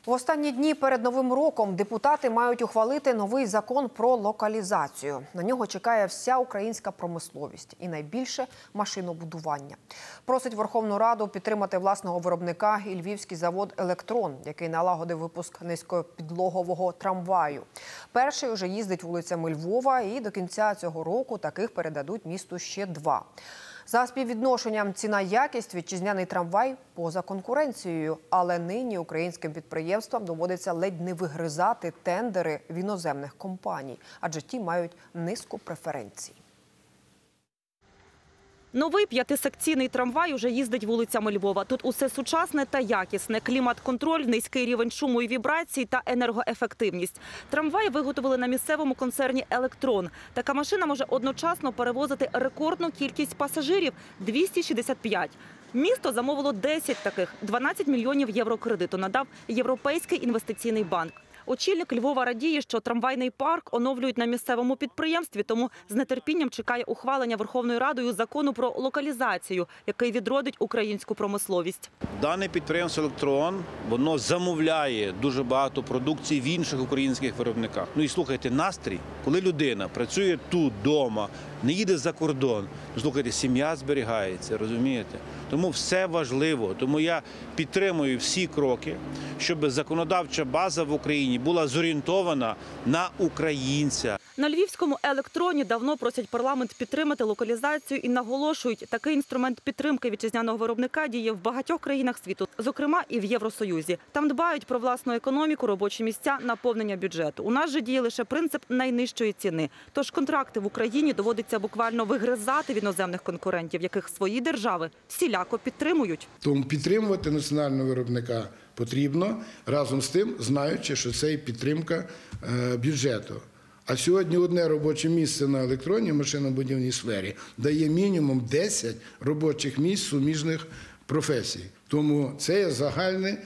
В останні дні перед Новим роком депутати мають ухвалити новий закон про локалізацію. На нього чекає вся українська промисловість і найбільше машинобудування. Просить Верховну Раду підтримати власного виробника і львівський завод «Електрон», який налагодив випуск низькопідлогового трамваю. Перший уже їздить вулицями Львова і до кінця цього року таких передадуть місту ще 2. За співвідношенням ціна-якість вітчизняний трамвай поза конкуренцією. Але нині українським підприємствам доводиться ледь не вигризати тендери в іноземних компаній, адже ті мають низку преференцій. Новий 5-секційний трамвай уже їздить вулицями Львова. Тут усе сучасне та якісне. Клімат-контроль, низький рівень шуму і вібрацій та енергоефективність. Трамвай виготовили на місцевому концерні «Електрон». Така машина може одночасно перевозити рекордну кількість пасажирів – 265. Місто замовило 10 таких. 12 мільйонів євро кредиту надав Європейський інвестиційний банк. Очільник Львова радіє, що трамвайний парк оновлюють на місцевому підприємстві, тому з нетерпінням чекає ухвалення Верховною Радою закону про локалізацію, який відродить українську промисловість. Дане підприємство «Електрон», воно замовляє дуже багато продукції в інших українських виробниках. Ну і слухайте, настрій, коли людина працює тут, вдома, не їде за кордон, слухайте, сім'я зберігається, розумієте? Тому все важливо, тому я підтримую всі кроки, щоб законодавча база в Україні була зорієнтована на українця. На львівському «Електроні» давно просять парламент підтримати локалізацію і наголошують, такий інструмент підтримки вітчизняного виробника діє в багатьох країнах світу, зокрема і в Євросоюзі. Там дбають про власну економіку, робочі місця, наповнення бюджету. У нас же діє лише принцип найнижчої ціни. Тож контракти в Україні доводиться буквально вигризати від іноземних конкурентів, яких свої держави всіляко підтримують. Тому підтримувати національного виробника потрібно, разом з тим, знаючи, що це і підтримка бюджету. А сьогодні одне робоче місце на електронній машинобудівній сфері дає мінімум 10 робочих місць суміжних професій. Тому це є загальні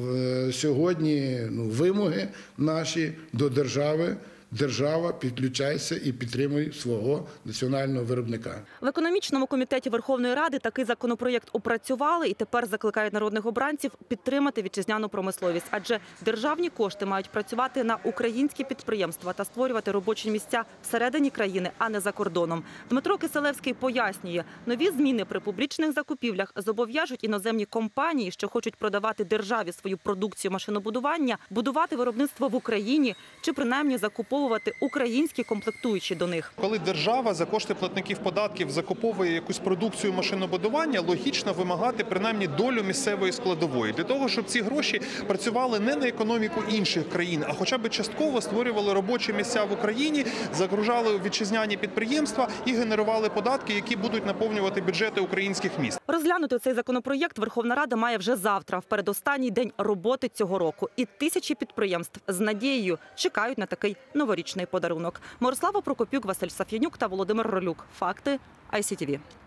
сьогодні вимоги наші до держави. Держава підключається і підтримує свого національного виробника. В економічному комітеті Верховної Ради такий законопроєкт опрацювали і тепер закликають народних обранців підтримати вітчизняну промисловість. Адже державні кошти мають працювати на українські підприємства та створювати робочі місця всередині країни, а не за кордоном. Дмитро Киселевський пояснює, нові зміни при публічних закупівлях зобов'яжуть іноземні компанії, що хочуть продавати державі свою продукцію машинобудування, будувати виробництво в Україні чи принаймні закуповувати українські комплектуючі до них. Коли держава за кошти платників податків закуповує якусь продукцію машинобудування, логічно вимагати принаймні долю місцевої складової. Для того, щоб ці гроші працювали не на економіку інших країн, а хоча б частково створювали робочі місця в Україні, загружали вітчизняні підприємства і генерували податки, які будуть наповнювати бюджети українських міст. Розглянути цей законопроєкт Верховна Рада має вже завтра, в передостанній день роботи цього року. І тисячі підприємств з надією чекають на такий новорічний подарунок. Мирослава Прокопюк, Василь Саф'янюк та Володимир Ролюк. Факти ICTV.